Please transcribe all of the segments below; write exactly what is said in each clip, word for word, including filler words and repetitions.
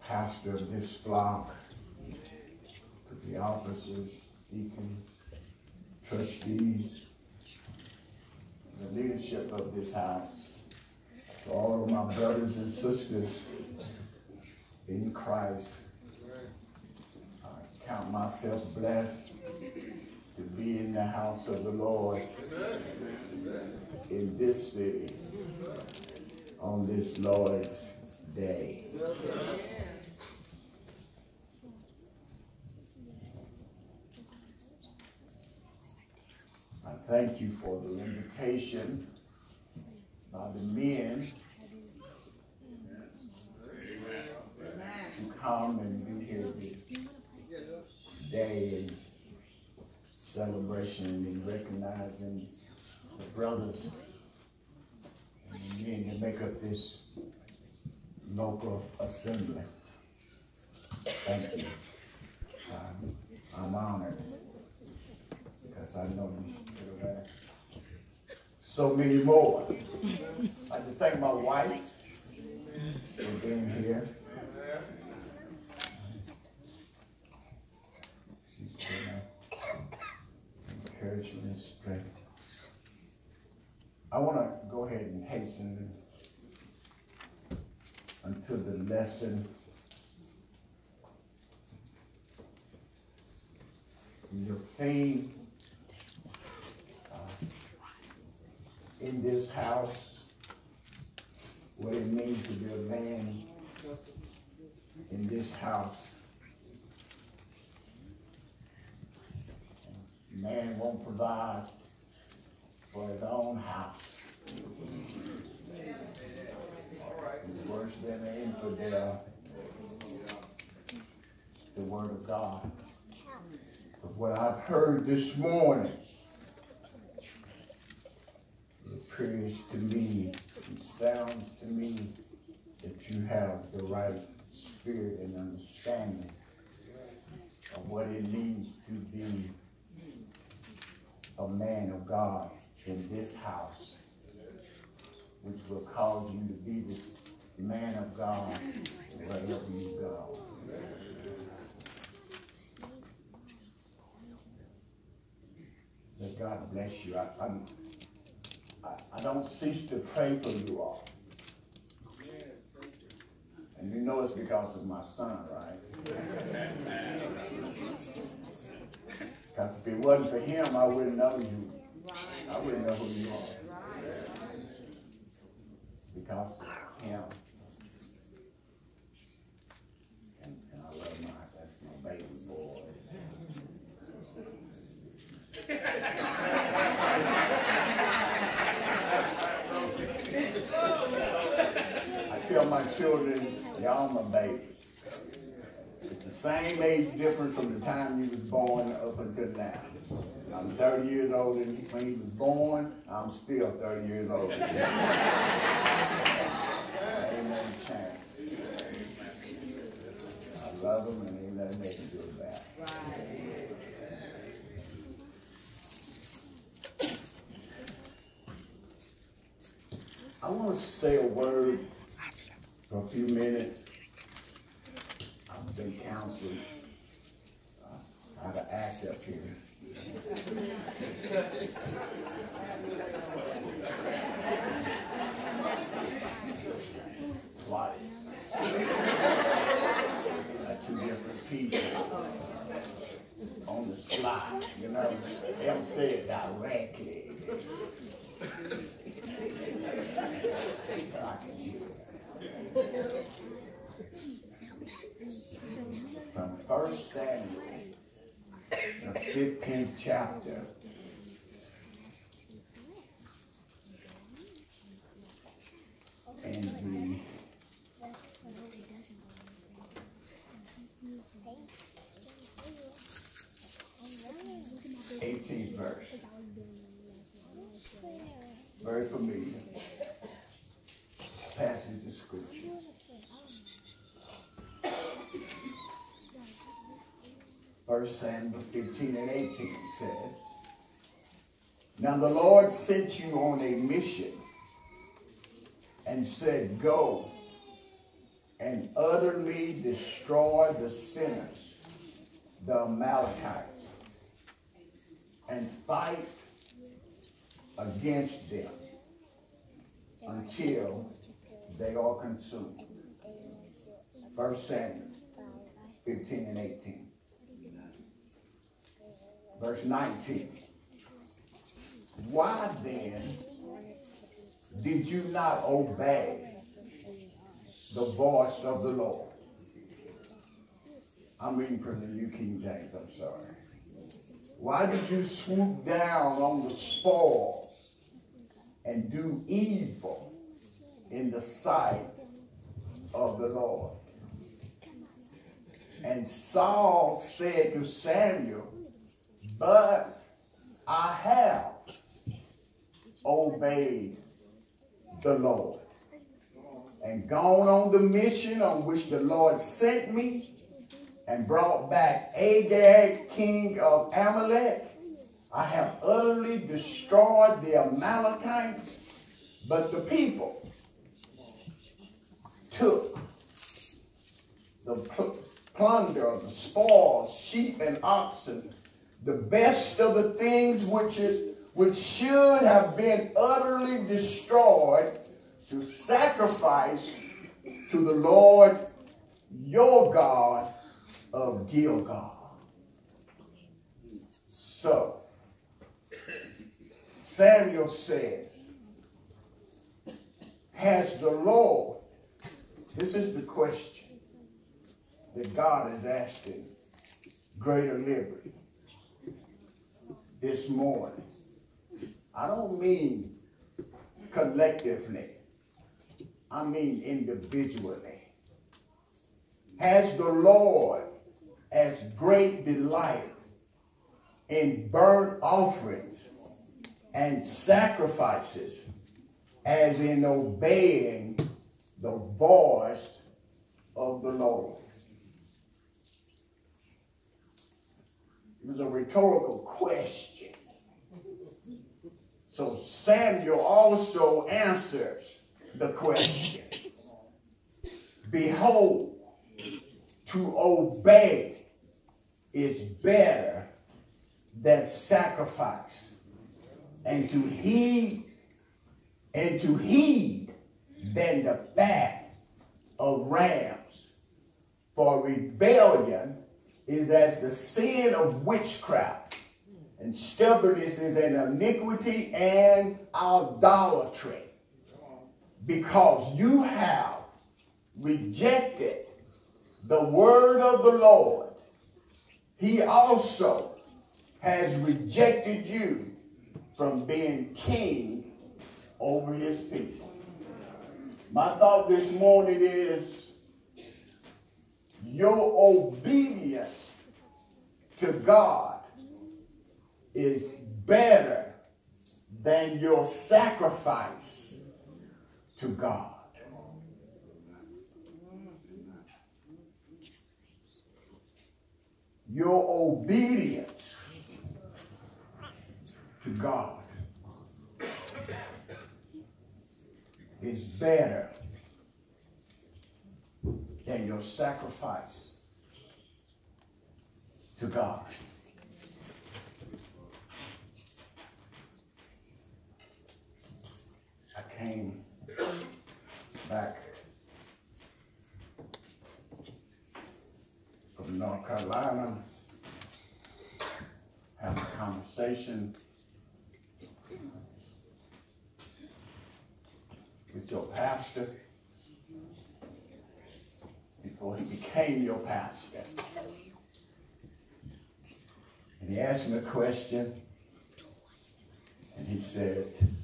pastor of this flock, to the officers, deacons, trustees, the leadership of this house, to all of my brothers and sisters in Christ. I count myself blessed to be in the house of the Lord in this city on this Lord's Day. I thank you for the invitation by the men to come and be here this day in celebration and recognizing the brothers and the men that make up this local assembly. Thank you. I'm, I'm honored because I know you will have so many more. I'd like to thank my wife for being here. She's been an encouragement and strength. I want to go ahead and hasten unto the lesson. Your theme uh, in this house, what it means to be a man in this house. Man won't provide for his own house. He's worse than an infidel. The word of God. But what I've heard this morning, it appears to me, it sounds to me that you have the right spirit and understanding of what it means to be a man of God in this house, which will cause you to be this man of God wherever you go. That God bless you. I, I'm, I, I don't cease to pray for you all. And you know it's because of my son, right? Because if it wasn't for him, I wouldn't know you. I wouldn't know who you are. Because of him. And, and I love my, that's my baby boy. I tell my children, y'all my babies. It's the same age difference from the time you was born up until now. I'm thirty years older than when he was born. I'm still thirty years older. Ain't nothing changed. I love him and ain't nothing they can do about it. I want to say a word for a few minutes. I've been counseled uh, how to act up here. Twice. Like two different people on the slide, you know. They don't say it directly. From First Samuel, the fifteenth chapter. And the eighteenth verse. Very familiar passage of scripture. First Samuel fifteen and eighteen says, "Now the Lord sent you on a mission and said, 'Go and utterly destroy the sinners, the Amalekites, and fight against them until they are consumed. First Samuel fifteen and eighteen. Verse nineteen. Why then did you not obey the voice of the Lord? I'm reading from the New King James, I'm sorry. Why did you swoop down on the spoils and do evil in the sight of the Lord? And Saul said to Samuel, but I have obeyed the Lord and gone on the mission on which the Lord sent me and brought back Agag, king of Amalek. I have utterly destroyed the Amalekites, but the people took the pl plunder of the spoils, sheep and oxen, the best of the things which, it, which should have been utterly destroyed, to sacrifice to the Lord your God of Gilgal. So, Samuel says, has the Lord, this is the question that God is asking Greater Liberty this morning. I don't mean collectively. I mean individually. Has the Lord as great delight in burnt offerings and sacrifices as in obeying the voice of the Lord? It was a rhetorical question. So Samuel also answers the question. Behold, to obey is better than sacrifice, and to heed and to heed than the fat of rams. For rebellion is as the sin of witchcraft, and stubbornness is an iniquity and idolatry. Because you have rejected the word of the Lord, he also has rejected you from being king over his people. My thought this morning is, your obedience to God is better than your sacrifice to God. Your obedience to God is better than your sacrifice to God. I came back from North Carolina, having a conversation with your pastor before he became your pastor. And he asked me a question, and he said,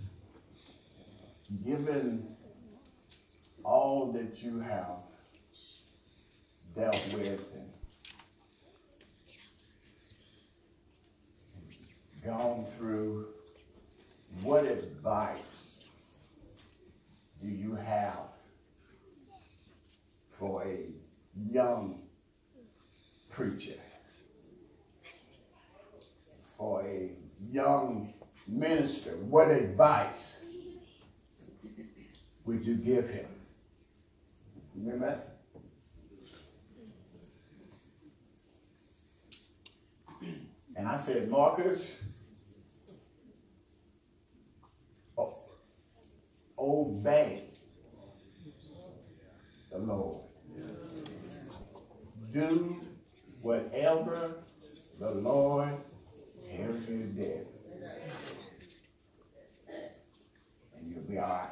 given all that you have dealt with and gone through, what advice do you have for a young preacher, for a young minister? What advice would you give him? Remember that? I said, Marcus, obey the Lord. Do whatever the Lord tells you to do. And you'll be all right.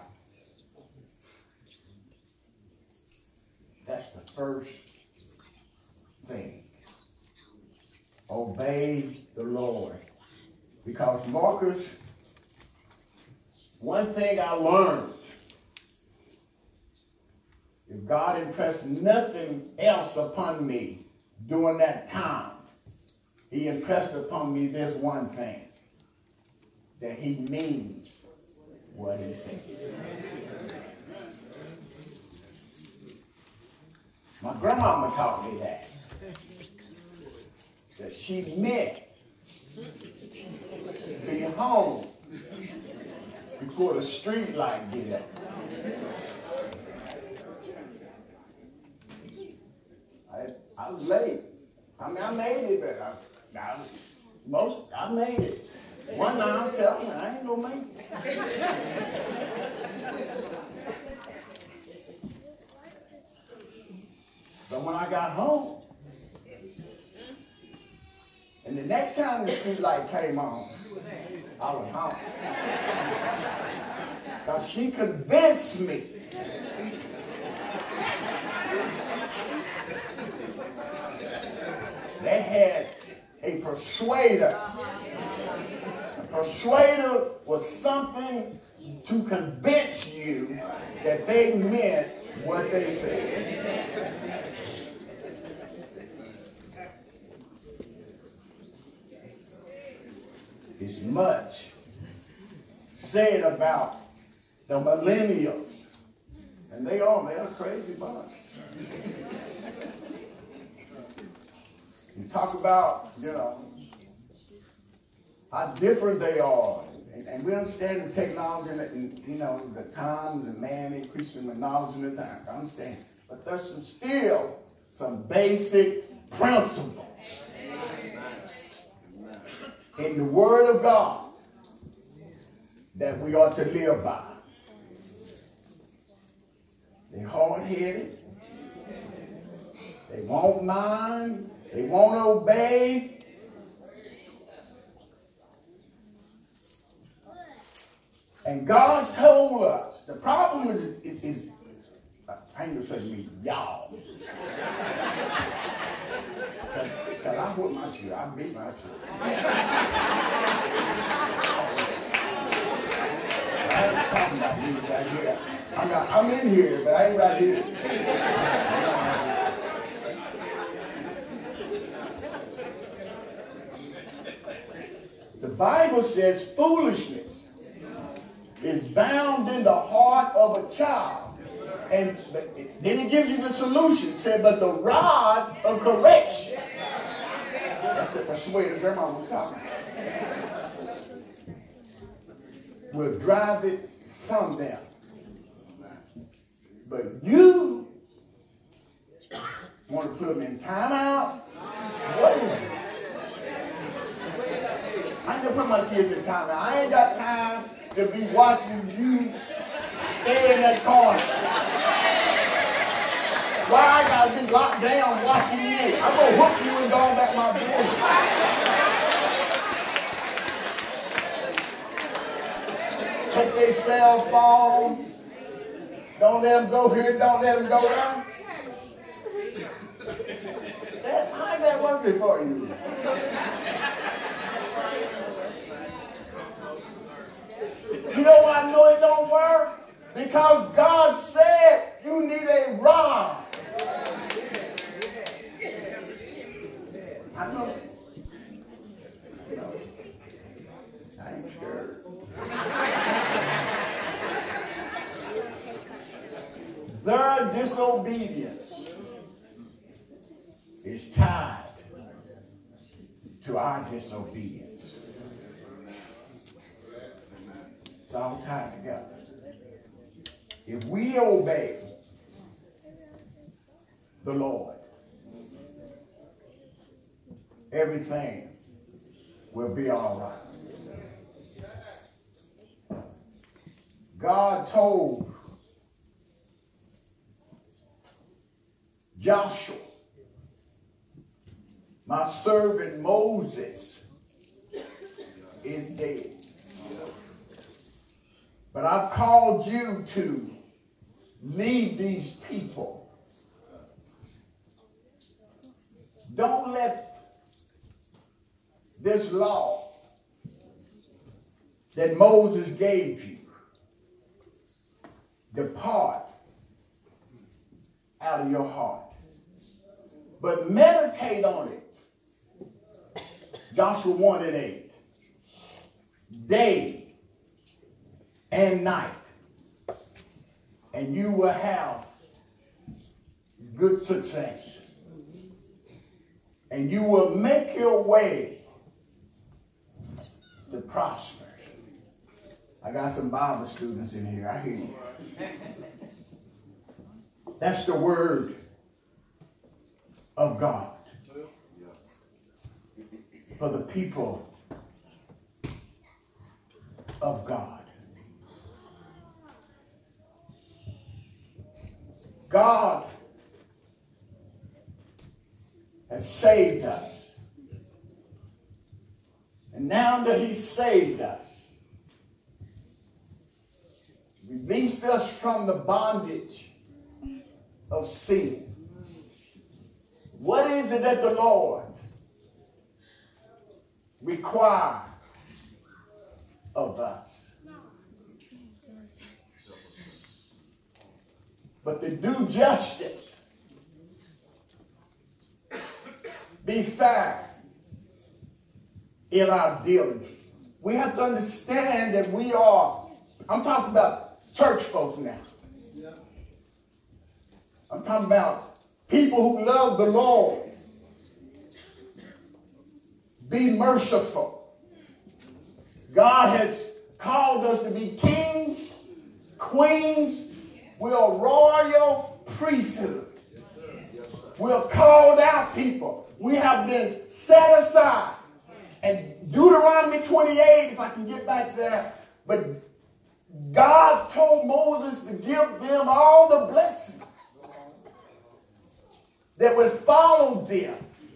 That's the first thing. Obey the Lord. Because, Marcus, one thing I learned, if God impressed nothing else upon me during that time, he impressed upon me this one thing, that he means what he says. My grandmama taught me that. That she meant to be home before the street light get up. I, I was late. I mean, I made it, but I, I, most, I made it. One nine seven, I ain't gonna make it. But when I got home, and the next time the street light came on, I was home. Because she convinced me they had a persuader. A persuader was something to convince you that they meant what they said. It's much said about the millennials. And they are, they're a crazy bunch. You talk about, you know, how different they are. And, and we understand the technology and, and, you know, the time, the man increasing the knowledge and the time. I understand. But there's some, still some basic principles in the Word of God that we ought to live by. They're hard-headed. They won't mind. They won't obey. And God told us, the problem is, is, is I ain't going to say me, y'all. Because I whip my children. I beat my children. I ain't talking about you right here. I'm, not, I'm in here, but I ain't right here. The Bible says foolishness is bound in the heart of a child. And then it gives you the solution. It said, but the rod of correction. That's the persuader grandma was talking about. Will drive it from them. But you want to put them in timeout? What is it? I ain't gonna put my kids in timeout. I ain't got time to be watching you stay in that corner. Why I gotta be locked down watching you? I'm gonna whoop you and go on back my business. Take their cell phone. Don't let them go here. Don't let them go there. That, how's that working for you? You know why I know it don't work? Because God said you need a rod. I know. No, I ain't scared. Their disobedience is tied to our disobedience. It's all tied together. If we obey the Lord, everything will be all right. God told Joshua, my servant Moses is dead. But I've called you to lead these people. Don't let this law that Moses gave you depart out of your heart, but meditate on it. Joshua one and eight. Day and night, and you will have good success. And you will make your way to prosper. I got some Bible students in here. I hear you. That's the word of God for the people of God. God has saved us. And now that He saved us, released us from the bondage of sin, what is it that the Lord requires of us? But to do justice, be fair in our dealings. We have to understand that we are, I'm talking about church folks now. I'm talking about people who love the Lord. Be merciful. God has called us to be kings, queens. We are royal priesthood. We are called out people. We have been set aside. And Deuteronomy twenty-eight, if I can get back there, but God told Moses to give them all the blessings that would follow them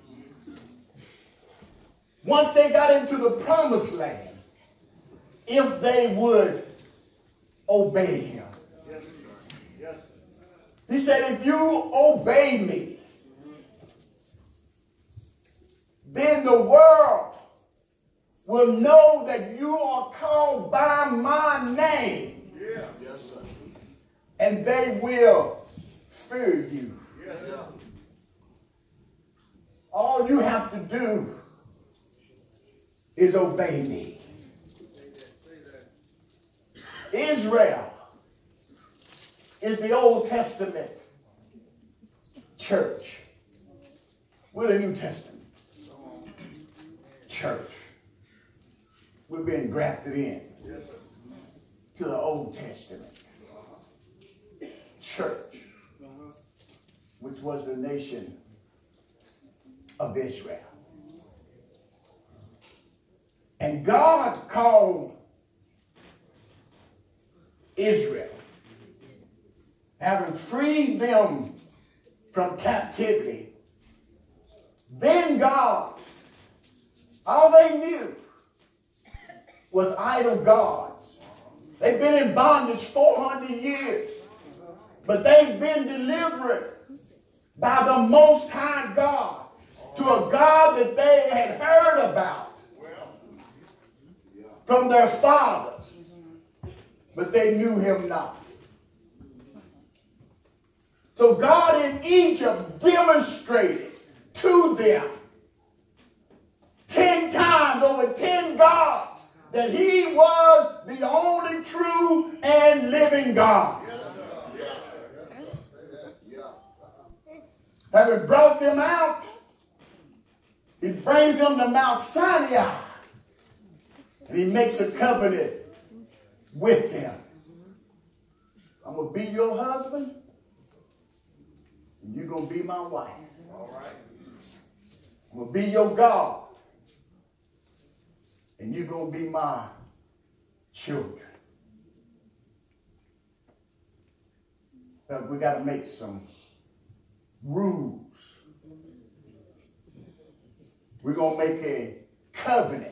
once they got into the promised land, if they would obey Him. He said, if you obey me, then the world will know that you are called by my name. Yeah. Yes, sir. And they will fear you. Yes, sir. All you have to do is obey me. Israel is the Old Testament church. We're the New Testament church. We've been grafted in to the Old Testament church, which was the nation of Israel. And God called Israel, having freed them from captivity. Then God, all they knew was idol gods. They've been in bondage four hundred years, but they've been delivered by the Most High God to a God that they had heard about from their fathers, but they knew Him not. So God in Egypt demonstrated to them ten times over ten gods that He was the only true and living God. Yes, sir. Yes, sir. Yes, sir. Having brought them out, He brings them to Mount Sinai, and He makes a covenant with them. I'm going to be your husband, and you're going to be my wife. All right. I'm going to be your God, and you're going to be my children. But we got to make some rules. We're going to make a covenant.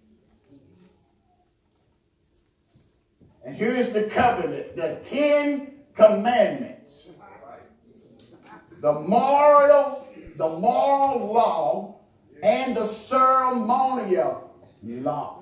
And here's the covenant, the Ten Commandments. The moral, the moral law and the ceremonial law.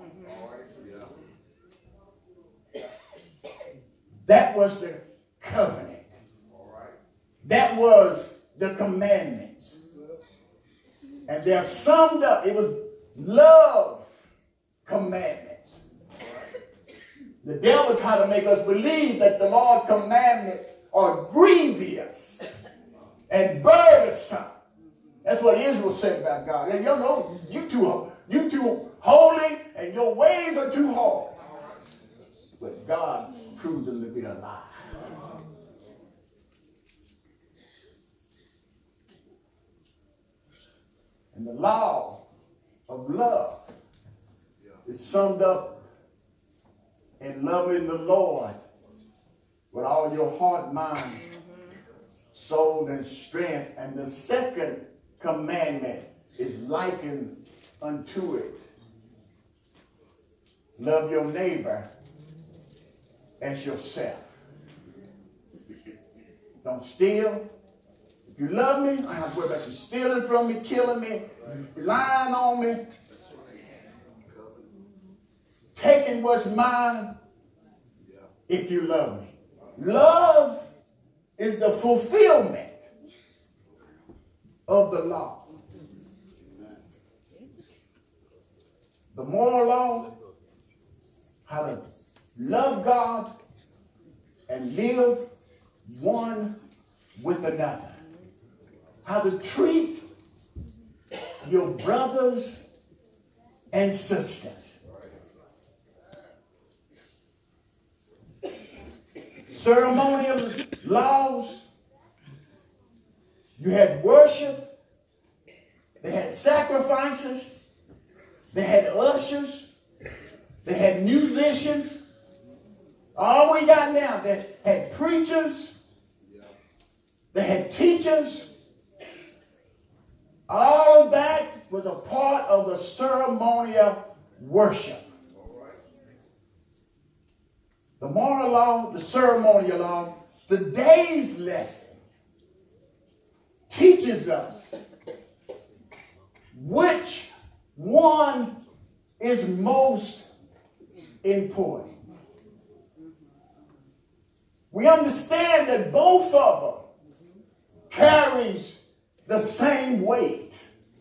That was the covenant. That was the commandments. And they're summed up. It was love commandments. The devil tried to make us believe that the Lord's commandments are grievous and burdensome. That's what Israel said about God. And you know, you too, you too holy and your ways are too hard. But God proves them to be a lie. And the law of love is summed up in loving the Lord with all your heart, mind, soul, and strength. And the second commandment is likened unto it. Love your neighbor as yourself. Don't steal. If you love me, I don't have to worry about you stealing from me, killing me, lying on me, taking what's mine. If you love me. Love is the fulfillment of the law. The moral law, how to love God and live one with another. How to treat your brothers and sisters. Ceremonial laws. You had worship. They had sacrifices. They had ushers. They had musicians. All we got now, they had preachers. They had teachers. All of that was a part of the ceremonial worship. The moral law, the ceremonial law, today's lesson teaches us which one is most important. We understand that both of them carries the same weight.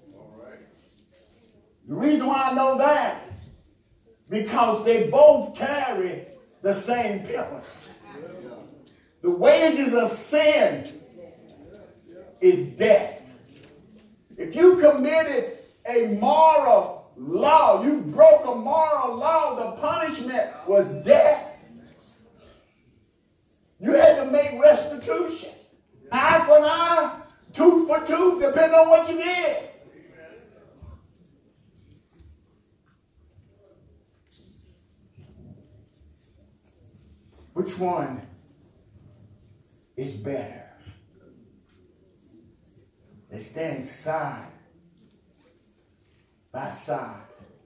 The reason why I know that, because they both carry the same penalty. The wages of sin is death. If you committed a moral law, you broke a moral law, the punishment was death. You had to make restitution. Eye for an eye, tooth for tooth, depending on what you did. Which one is better? They stand side by side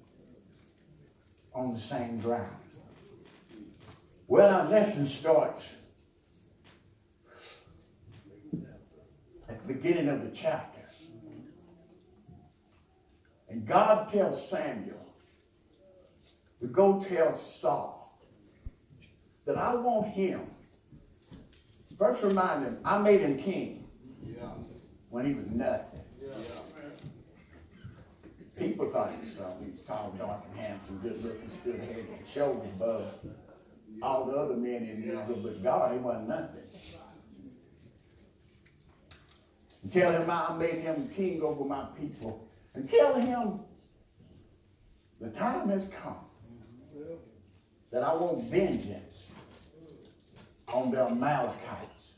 on the same ground. Well, our lesson starts at the beginning of the chapter. And God tells Samuel to go tell Saul that I want him. First remind him, I made him king yeah. when he was nothing. Yeah. People thought he was something. He was tall, dark, and handsome, good looking, stood head and shoulders above all the other men in Israel, but God, he wasn't nothing. And tell him I made him king over my people. And tell him the time has come that I want vengeance on the Amalekites.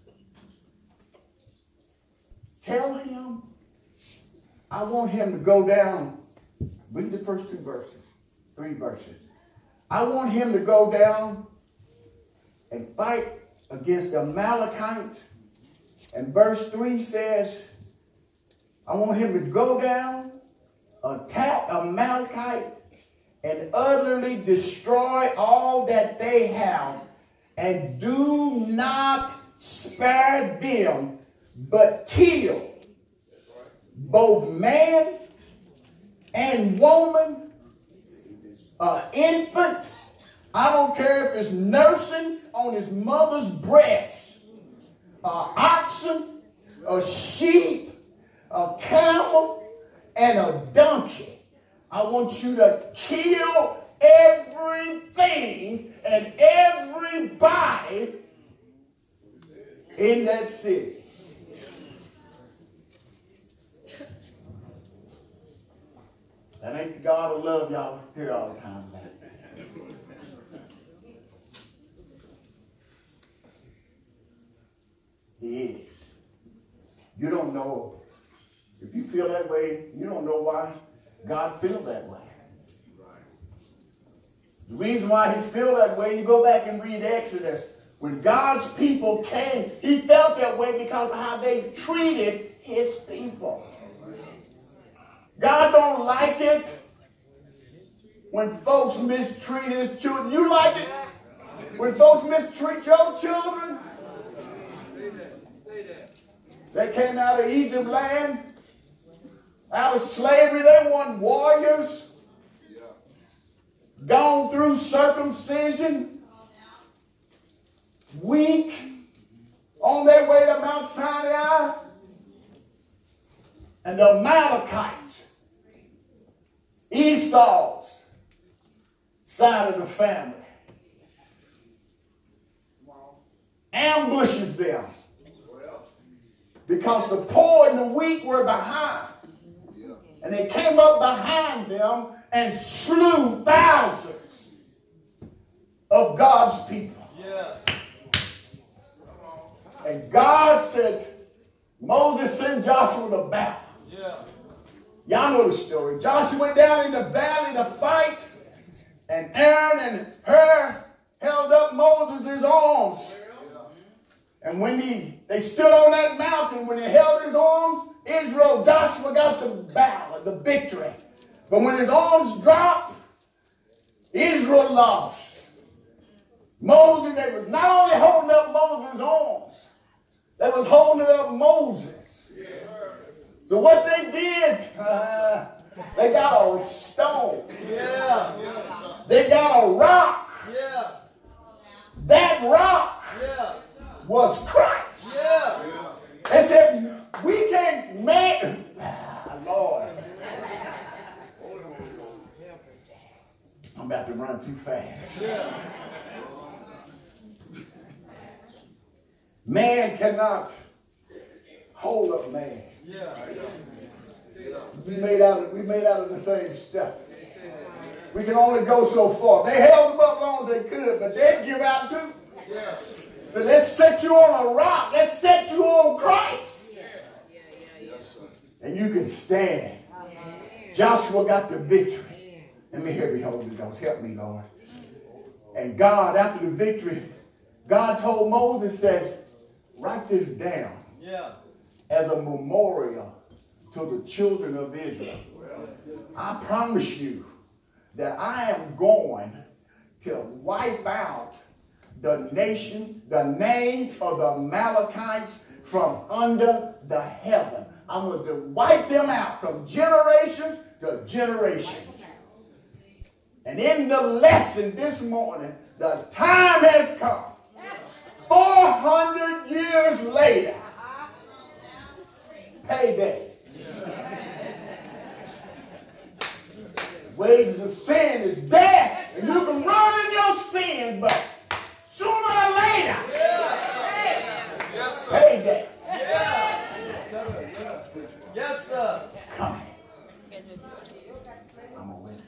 Tell him I want him to go down, read the first two verses. three verses. I want him to go down and fight against the Amalekites. And verse three says, I want him to go down, attack Amalekite, and utterly destroy all that they have, and do not spare them, but kill both man and woman, uh, infant. I don't care if it's nursing on his mother's breast, uh, oxen, a sheep, a camel, and a donkey. I want you to kill everything and everybody in that city. That ain't the God of love y'all hear all the time about. He is. You don't know. If you feel that way, you don't know why God feels that way. The reason why he felt that way, you go back and read Exodus. When God's people came, he felt that way because of how they treated his people. God don't like it when folks mistreat his children. You like it when folks mistreat your children? They came out of Egypt land, out of slavery. They weren't warriors. Gone through circumcision, weak, on their way to Mount Sinai. And the Amalekites, Esau's side of the family, ambushes them because the poor and the weak were behind. And they came up behind them and slew thousands of God's people. Yeah. And God said, Moses sent Joshua to battle. Yeah. Y'all know the story. Joshua went down in the valley to fight, and Aaron and Hur held up Moses' arms. And when he, they stood on that mountain, when he held his arms, Israel, Joshua got the battle, the victory. But when his arms dropped, Israel lost. Moses, they was not only holding up Moses' arms, they was holding up Moses. So what they did, uh, they got a stone. Yeah. They got a rock. Yeah. That rock yeah. was Christ. Yeah. They said, we can't make, ah, Lord. I'm about to run too fast. Yeah. Man cannot hold up man. Yeah. We made out of, we made out of the same stuff. We can only go so far. They held them up as long as they could, but they'd give out too. Yeah. So let's set you on a rock. Let's set you on Christ. Yeah. And you can stand. Joshua got the victory. Let me hear you, Holy Ghost. Help me, Lord. And God, after the victory, God told Moses that, write this down yeah. as a memorial to the children of Israel. I promise you that I am going to wipe out the nation, the name of the Amalekites from under the heaven. I'm going to wipe them out from generations to generations. And in the lesson this morning, the time has come. four hundred years later, payday. Wages of sin is death. And you can run in your sins, but sooner or later, yes, payday. Yes, yes, sir. It's coming. I'm a witness.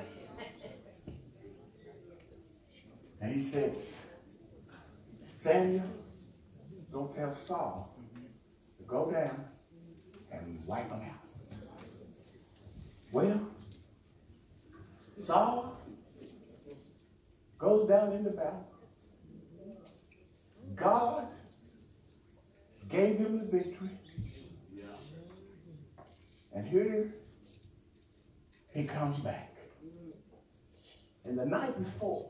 And he says, Samuel, go tell Saul to go down and wipe them out. Well, Saul goes down in the battle. God gave him the victory. And here he comes back. And the night before,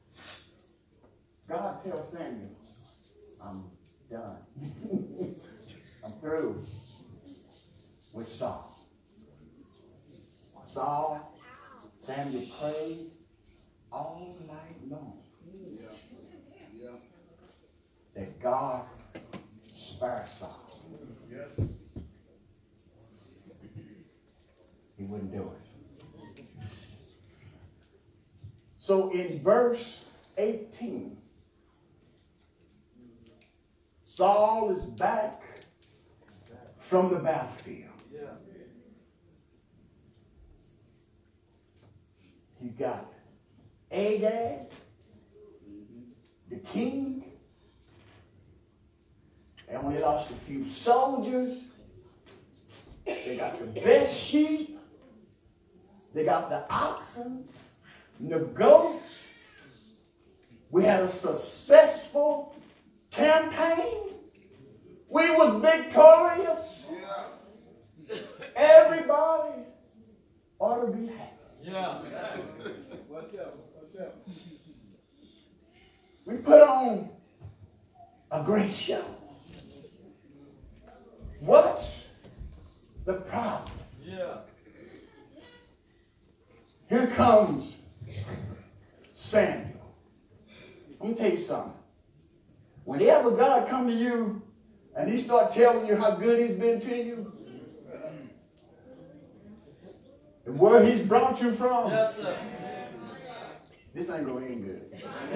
God tells Samuel, I'm done. I'm through with Saul. Saul, Samuel prayed all night long. Yeah. Yeah. That God spare Saul. Yes. He wouldn't do it. So in verse eighteen, Saul is back from the battlefield. Yeah. He got Agag, the king. They only lost a few soldiers. They got the best sheep. They got the oxen, the goats. We had a successful campaign. We was victorious. Yeah. Everybody ought to be happy. Yeah. Watch out. Watch out. We put on a great show. What's the problem? Yeah. Here comes Samuel. Let me tell you something. Whenever God come to you and he start telling you how good he's been to you, and where he's brought you from, yes, sir. This ain't going to end good.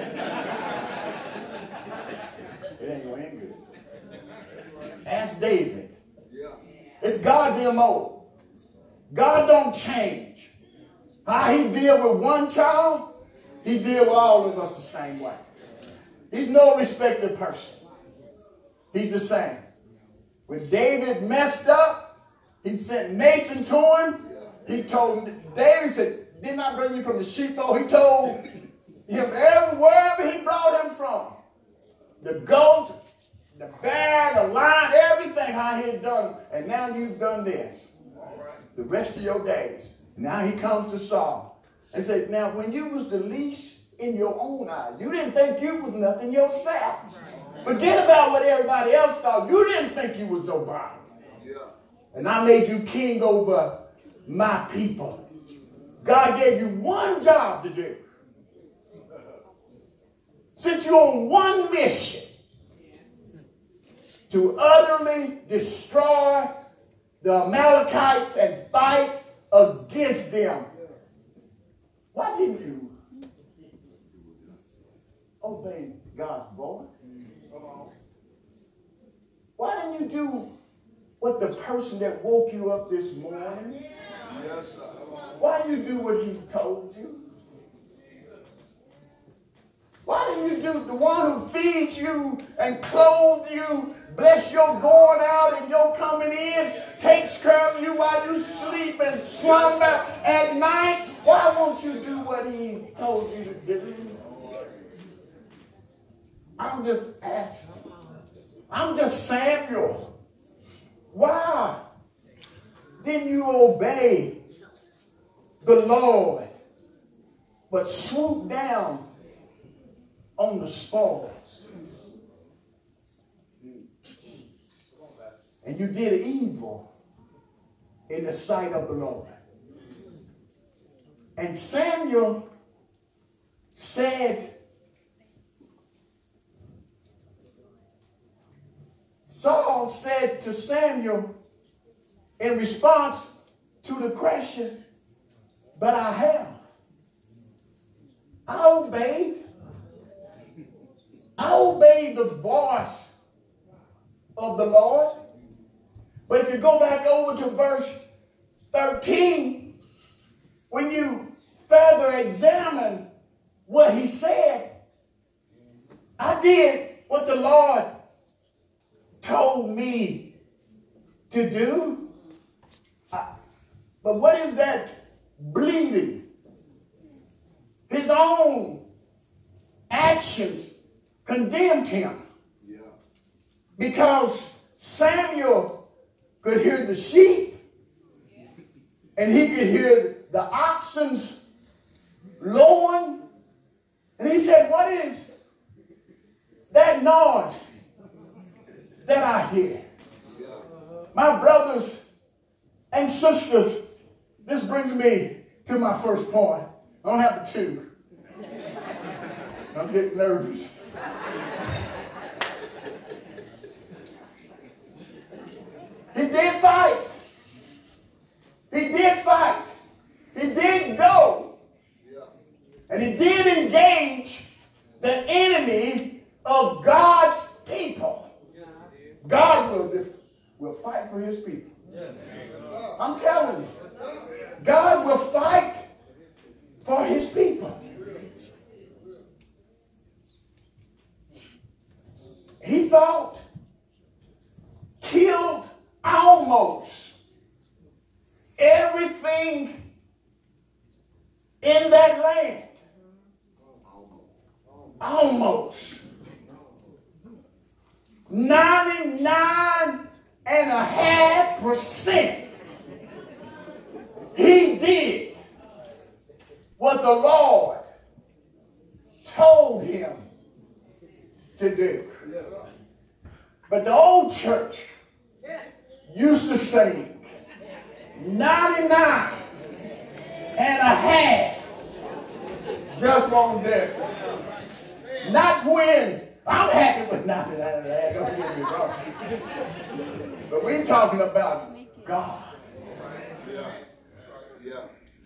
It ain't going to end good. Ask David. It's God's M O. God don't change. How he deal with one child, he deal with all of us the same way. He's no respected person. He's the same. When David messed up, he sent Nathan to him. He told him, David said, didn't I bring you from the sheepfold? He told him wherever he brought him from. The goat, the bear, the lion, everything how he had done. And now you've done this. The rest of your days. Now he comes to Saul and said, now when you was the least in your own eyes, you didn't think you was nothing yourself. Forget about what everybody else thought. You didn't think you was nobody. Yeah. And I made you king over my people. God gave you one job to do. Sent you on one mission to utterly destroy the Amalekites and fight against them. Why didn't you obey God's voice? Why didn't you do what the person that woke you up this morning? Yes, sir. Why didn't you do what he told you? Why didn't you do the one who feeds you and clothes you, bless your going out and your coming in, takes care of you while you sleep and slumber at night? Why won't you do what he told you to do? I'm just asking. I'm just Samuel. Why didn't you obey the Lord, but swoop down on the spoils? And you did evil in the sight of the Lord. And Samuel said, Saul said to Samuel in response to the question, but I have. I obeyed. I obeyed the voice of the Lord. But if you go back over to verse thirteen, when you further examine what he said, I did what the Lord told me to do. I, but what is that bleeding? His own actions condemned him. Because Samuel could hear the sheep and he could hear the oxen's lowing. And he said, what is that noise that I hear? My brothers and sisters, this brings me to my first point. I don't have the two. I'm getting nervous. He did fight. He did fight. He did go. And he did engage the enemy of God's people. God will, will fight for his people. I'm telling you. God will fight for his people. He thought, killed almost everything in that land. Almost. ninety-nine and a half percent. He did what the Lord told him to do. But the old church used to sing ninety-nine and a half just won't do. Not when I'm happy with ninety-nine and a half, don't get me wrong. But we're talking about God. Yeah. Yeah.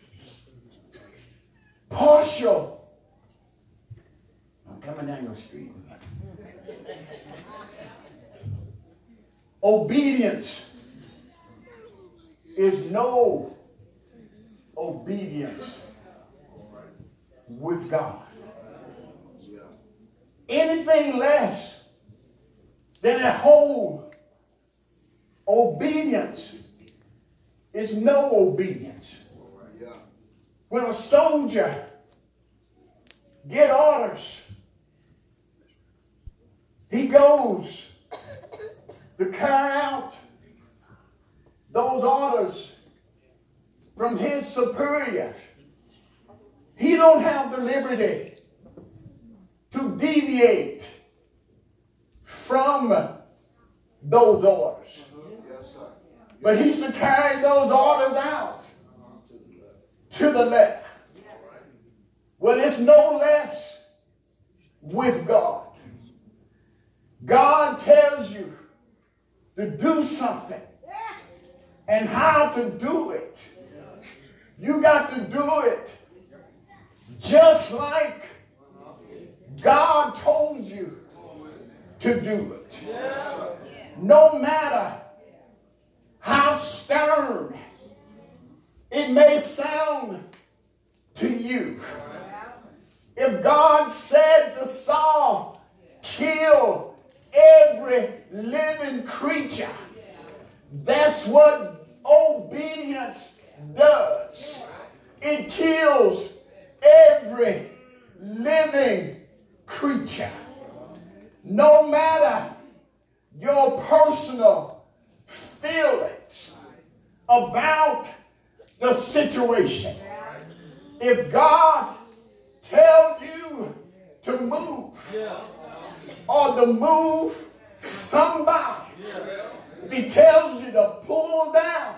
Partial. I'm coming down your street. Obedience is no obedience with God. Anything less than a whole obedience is no obedience. When a soldier get orders, he goes to carry out those orders from his superiors. He don't have the liberty to deviate from those orders. Yes, sir. But he's to carry those orders out to the left. Well, it's no less with God. God tells you to do something and how to do it. You got to do it just like God told you to do it. No matter how stern it may sound to you. If God said to Saul, kill every living creature, that's what obedience does. It kills every living creature. No matter your personal feelings about the situation. If God tells you to move or to move somebody, if he tells you to pull down,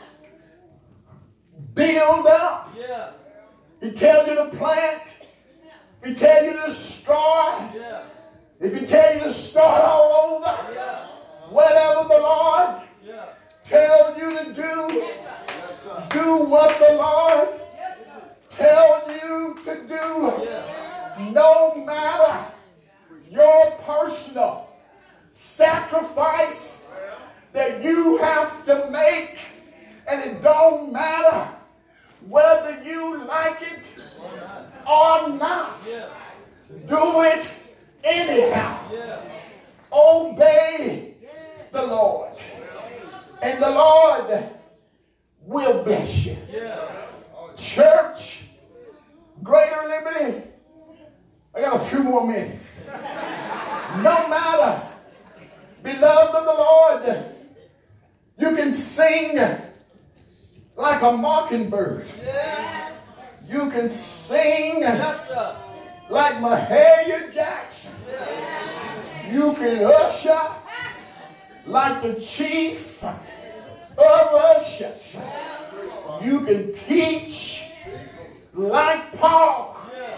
build up, he tells you to plant, if he tells you to destroy, if he tells you to start all over, whatever the Lord tells you to do, do what the Lord tells you to do. No matter your personal sacrifice that you have to make, and it don't matter whether you like it or not. Do it anyhow. Obey the Lord, and the Lord will bless you. Church, Greater Liberty, I got a few more minutes. No matter, beloved of the Lord, you can sing like a mockingbird. Yes. You can sing Yes, sir. like Mahalia Jackson. Yes. You can usher like the chief of ushers. You can teach like Paul.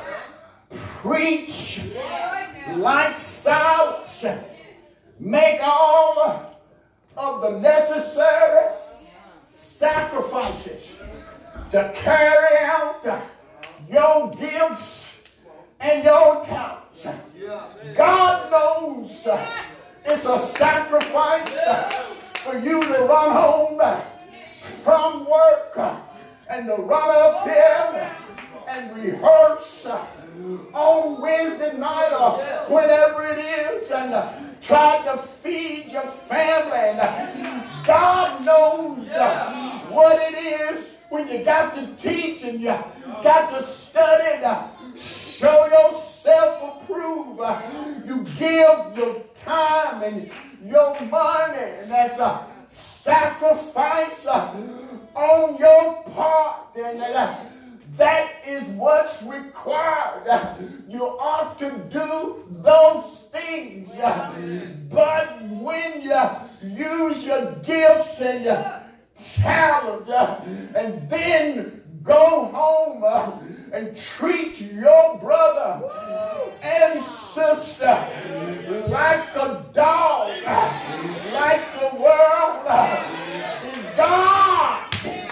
Preach like Silas. Make all of the necessary sacrifices to carry out your gifts and your talents. God knows it's a sacrifice for you to run home from work and to run up here and rehearse on Wednesday night or whenever it is and uh, try to feed your family. And God knows uh, what it is when you got to teach and you got to study to show yourself approved. Uh, you give your time and your money, and that's a sacrifice uh, on your part. And uh, that is what's required. You ought to do those things. But when you use your gifts and your talent and then go home and treat your brother and sister like a dog, like the world, God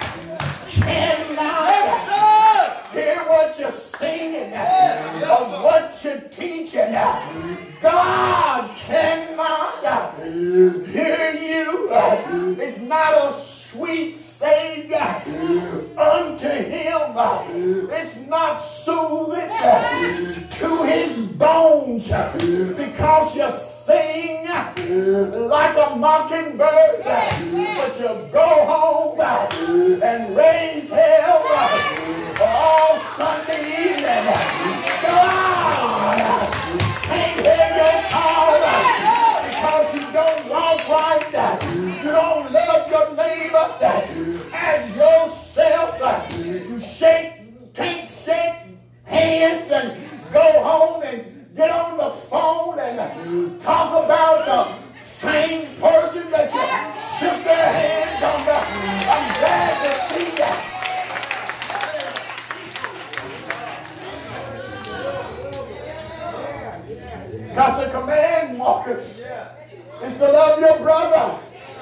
cannot hear what you're singing or what you're teaching. God cannot hear you. It's not a sweet Savior unto him. It's not soothing to his bones because you sing like a mockingbird, but you go home and raise hell all Sunday evening. God can't hear your call because you don't walk right. You don't love your neighbor as yourself. You shake, can't shake hands and go home and get on the phone and talk about the same person that you shook their hands on. The, I'm glad to see that. Because the command, Marcus, is to love your brother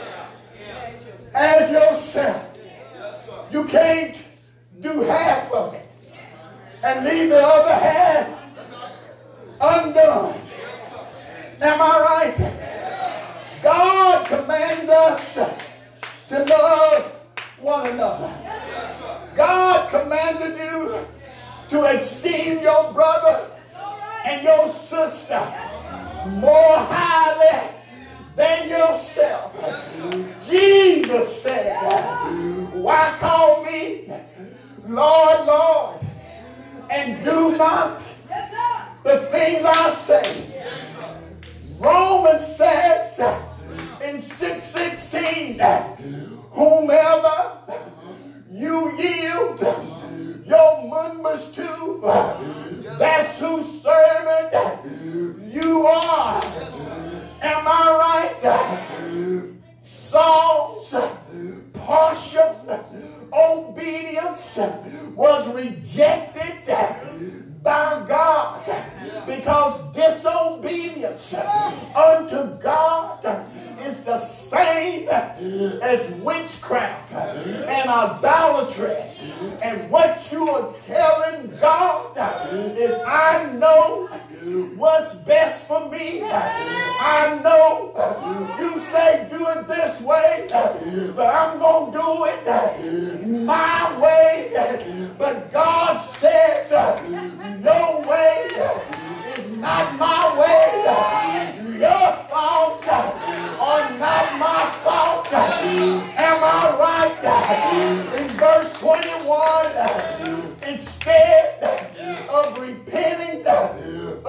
as yourself. You can't do half of it and leave the other half undone. Am I right? God commands us to love one another. God commanded you to esteem your brother and your sister more highly than yourself. Jesus said, why call me Lord, Lord, and do not the things I say? Romans says in six sixteen, whomever you yield your members to, that's whose servant you are. Am I right? Saul's partial obedience was rejected by God because disobedience unto God is the same as witchcraft and idolatry. And what you are telling God is, I know what's best for me. I know you say do it this way, but I'm going to do it my way. But God says your way is not my way. Your thoughts are not my thoughts. Am I right? In verse twenty-one, instead of repenting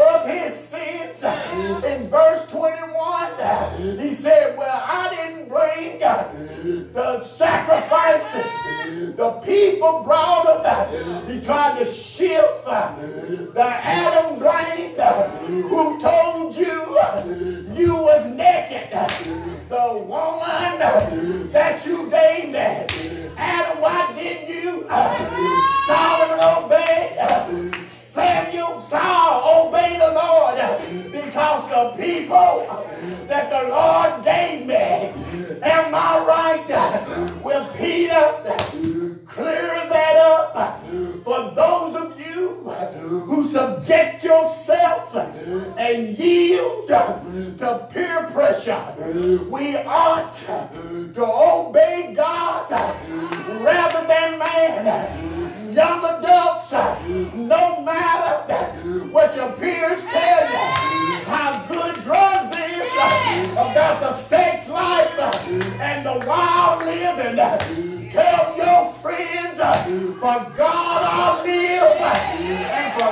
the sacrifices the people brought about. He tried to shift the Adam blame who told you you was naked. The woman that you dated. Adam, why didn't you? Solomon obeyed. Samuel, Saul obeyed the Lord because the people that the Lord gave me. Am I right? Will Peter clear that up for those of you who subject yourself and yield to peer pressure? We ought to obey God rather than man. Young adults, no matter what your peers tell you, how good drugs is, about the sex life and the wild living, tell your friends, for God I live, and for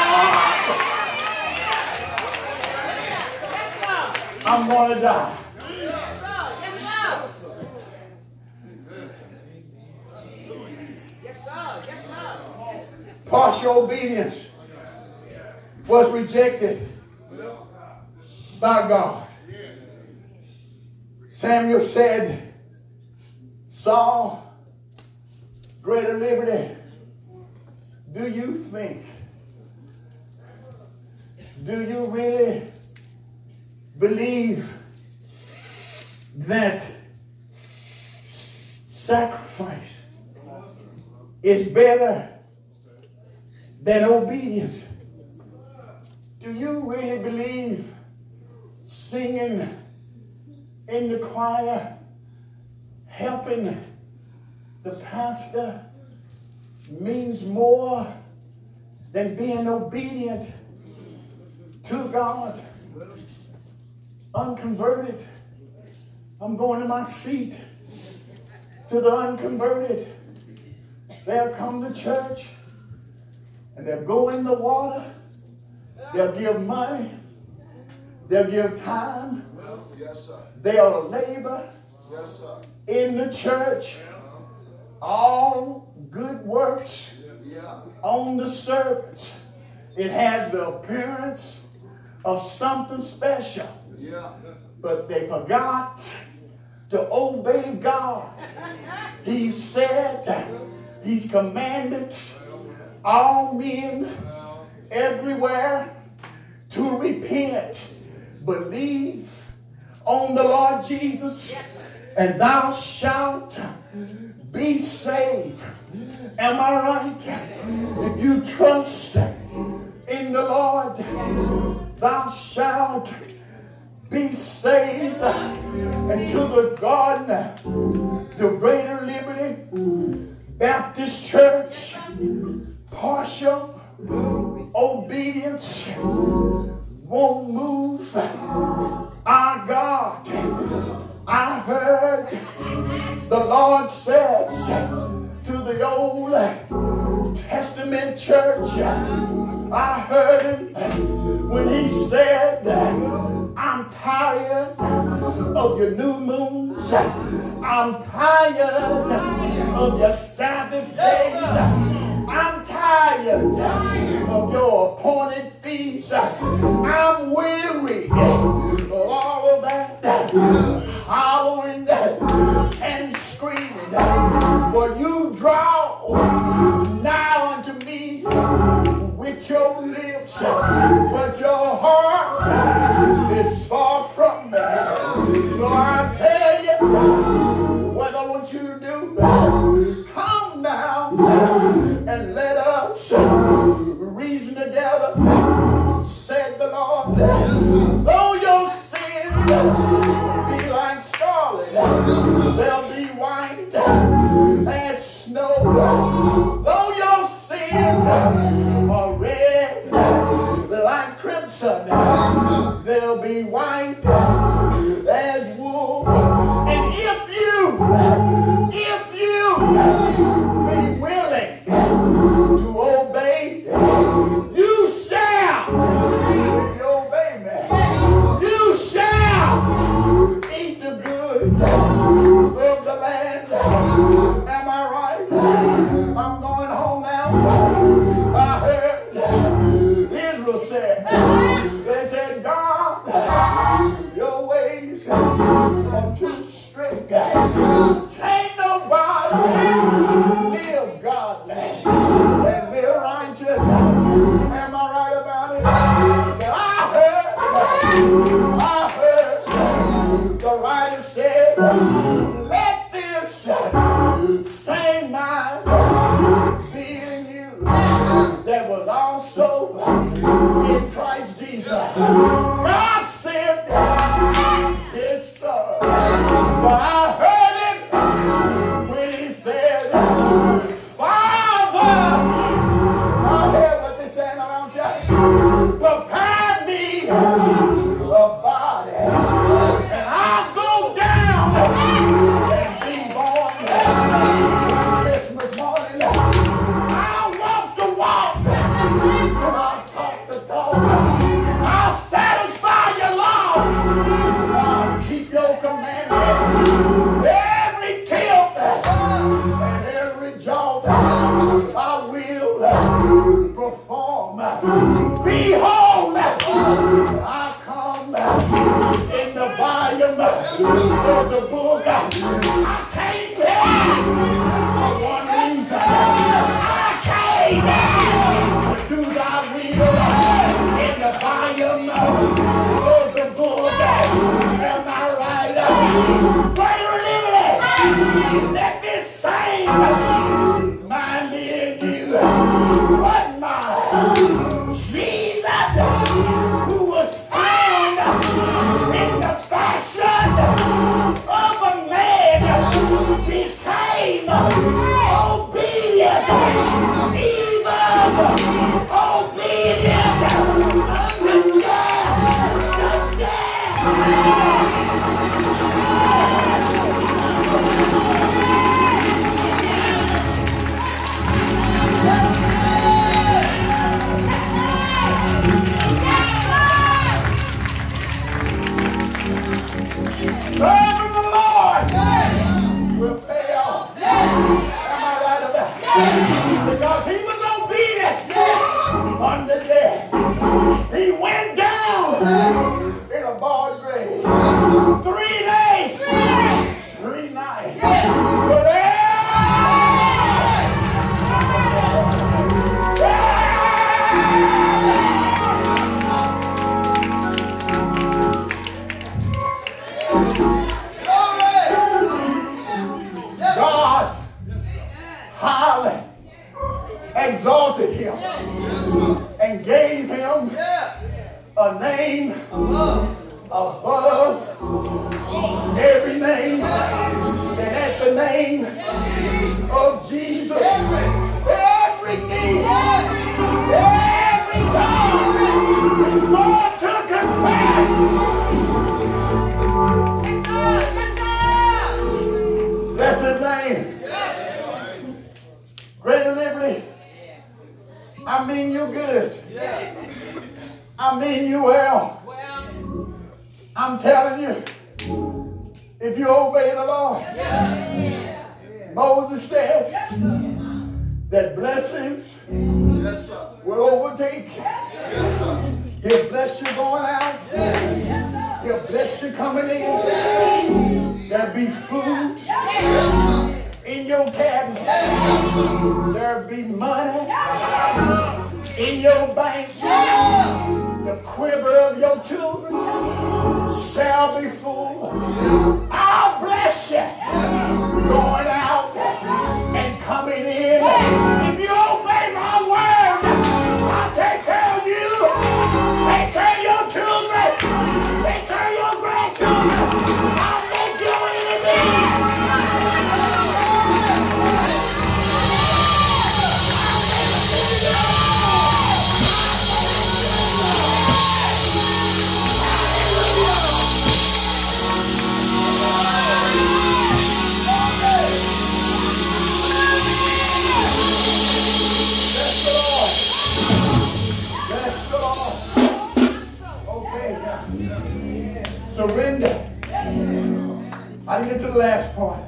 God I'm going to die. Partial obedience was rejected by God. Samuel said, Saul, greater liberty. Do you think, do you really believe that sacrifice is better than obedience? Do you really believe singing in the choir, helping the pastor means more than being obedient to God? Unconverted, I'm going to my seat. To the unconverted, they'll come to church and they'll go in the water. They'll give money. They'll give time. Yes, sir. They'll labor Yes, sir. in the church. All good works Yeah. on the surface. It has the appearance of something special. Yeah. But they forgot to obey God. He said, He's commanded all men everywhere to repent, believe on the Lord Jesus, and thou shalt be saved. Am I right? If you trust in the Lord, thou shalt be saved. And to the garden, the Greater Liberty Baptist Church, partial obedience won't move our God. I heard the Lord says to the Old Testament church, I heard him when he said, I'm tired of your new moons. I'm tired of your Sabbath days. I'm tired of your appointed feasts. I'm weary of all of that hollering and screaming. For you draw now unto me with your lips, but your heart is far from me. So I tell you what I want you to do. Come now and let us reason together, said the Lord. Though your sins be like scarlet, they'll be white as snow. Though your sins are red like crimson, they'll be white as wool. And if you, if you be willing to obey, you shall, if you obey me, you shall eat the good of the land. God sent his son. But I heard him when he said, Father, I hear what they're saying around you. Prepare me a body, and I'll go down and be born on Christmas morning. I'll walk the walk, and I'll talk the talk. I'll satisfy your law. I'll keep your commandments. Every tilt and every jaunt I will perform. Behold, I come in the volume of the book. I came here for one reason. I came to do thy will in the volume of the book. Am I right? Greater liberty. Let this same mind be in you. What my Jesus, who was found in the fashion of a man, became obedient, even obedient unto death, to death. Serving the Lord will pay off. Am I right about it? Because he was obedient unto death. He went down in a barred grave. Three days, three nights. But God highly exalted him and gave him a name above every name, and at the name of Jesus, every knee, every tongue is going to confess. That's his name. Greater liberty. I mean you good. I mean you well. I'm telling you, if you obey the Lord, Moses said that blessings will overtake you. He'll bless you going out. He'll bless you coming in. There'll be food in your cabinet. There'll be money in your banks. The quiver of your children shall be full. I'll bless you going out and coming in. If you obey my word, I'll take care of you. Take care of your children. Take care of your grandchildren. I'll make you enemies. Surrender. I didn't get to the last part.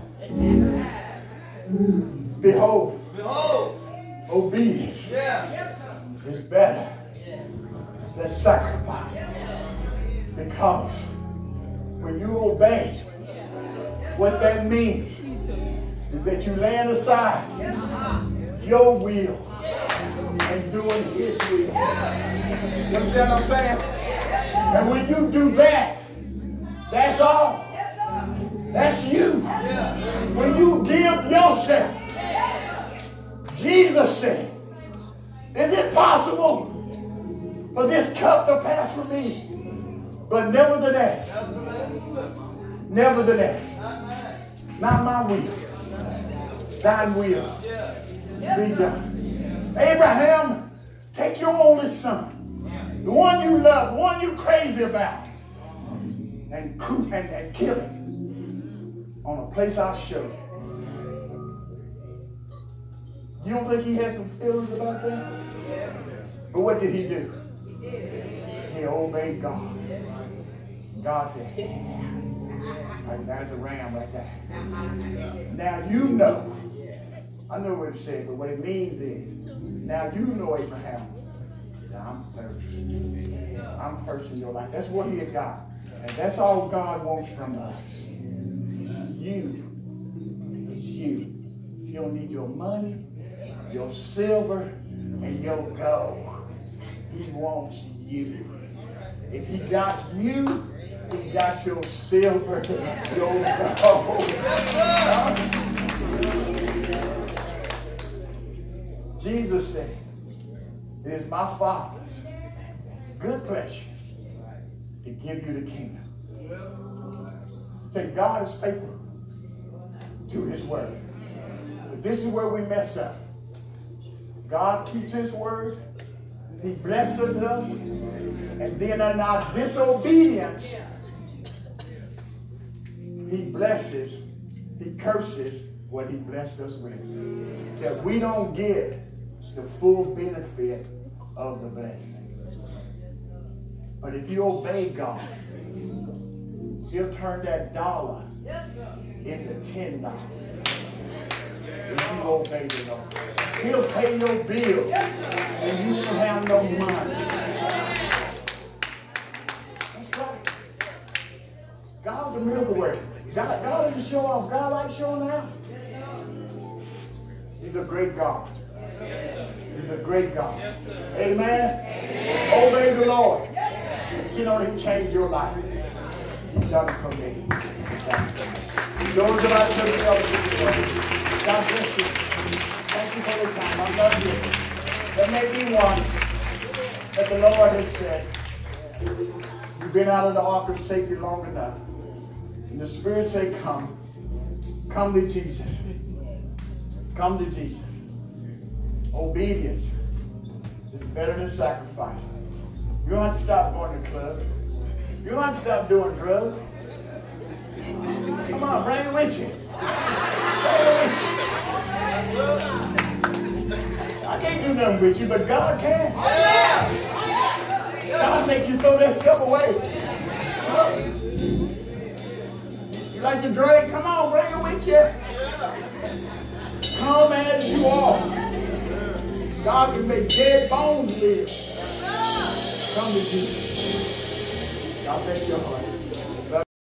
Behold, Behold. Obedience yeah. is better than sacrifice. Because when you obey, what that means is that you laying aside your will and doing his will. You understand what I'm saying? And when you do that, that's all. That's you. When you give yourself, Jesus said, is it possible For this cup to pass from me. But nevertheless, nevertheless, not my will, thine will be done. Abraham, take your only son, the one you love, the one you crazy about, and, and, and kill him on a place I'll show you. You don't think he had some feelings about that? But what did he do? He obeyed God. God said, like, that's a ram right there. Now you know. I know what it said, but what it means is, now you know, Abraham, that I'm first. I'm first in your life. That's what he had got. And that's all God wants from us. It's you. It's you. He don't need your money, your silver, and your gold. He wants you. If he got you, he got your silver, your gold. Jesus said, it is my Father's good pleasure to give you the kingdom. That God is faithful to his word. But this is where we mess up. God keeps his word. He blesses us. And then in our disobedience, he blesses, he curses what he blessed us with. That we don't get the full benefit of the blessing. But if you obey God, he'll turn that dollar into ten dollars. If you obey the Lord. He'll pay your bills and you won't have no money. That's right. God's a miracle worker. God, God doesn't show off. God likes showing out. He's a great God. He's a great God. Amen. Obey the Lord. And see on him change your life. He's done it for me. Those of our church fellowship, God bless you. Thank you for the time. I love you. There may be one that the Lord has said, you've been out of the ark of safety long enough. And the Spirit say, come. Come to Jesus. Come to Jesus. Obedience is better than sacrifice. You don't have to stop going to clubs. You don't have to stop doing drugs. Come on, bring it with you. Bring it with you. I can't do nothing with you, but God can. God make you throw that stuff away. You like to drink? Come on, bring it with you. Come as you are. God can make dead bones live. Come to Jesus. God bless your heart.